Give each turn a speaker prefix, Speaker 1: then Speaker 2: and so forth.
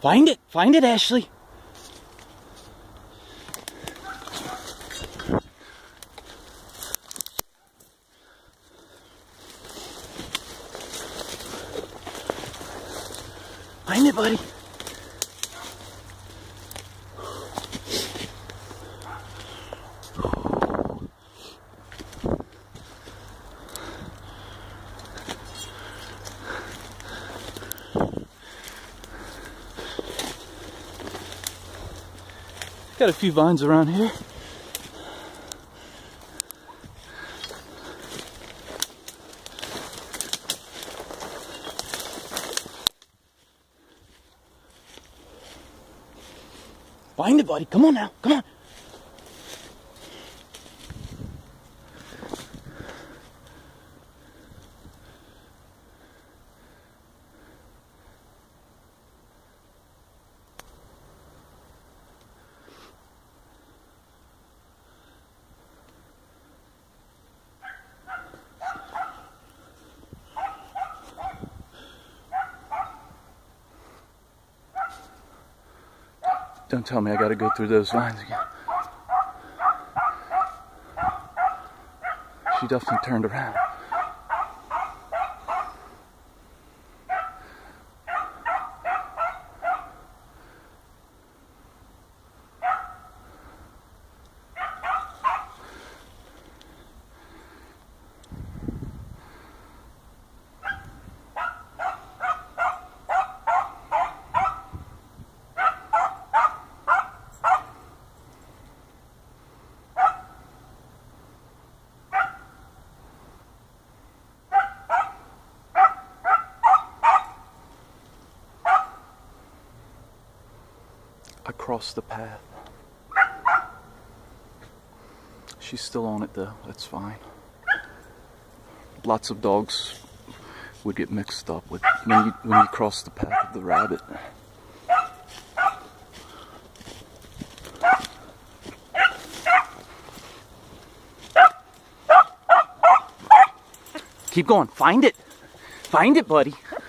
Speaker 1: Find it. Find it, Ashley. Find it, buddy. Got a few vines around here. Find it, buddy. Come on now. Come on. Don't tell me I gotta go through those vines again. She definitely turned around. Across the path. She's still on it though, that's fine. Lots of dogs would get mixed up with when you cross the path of the rabbit. Keep going, find it. Find it, buddy.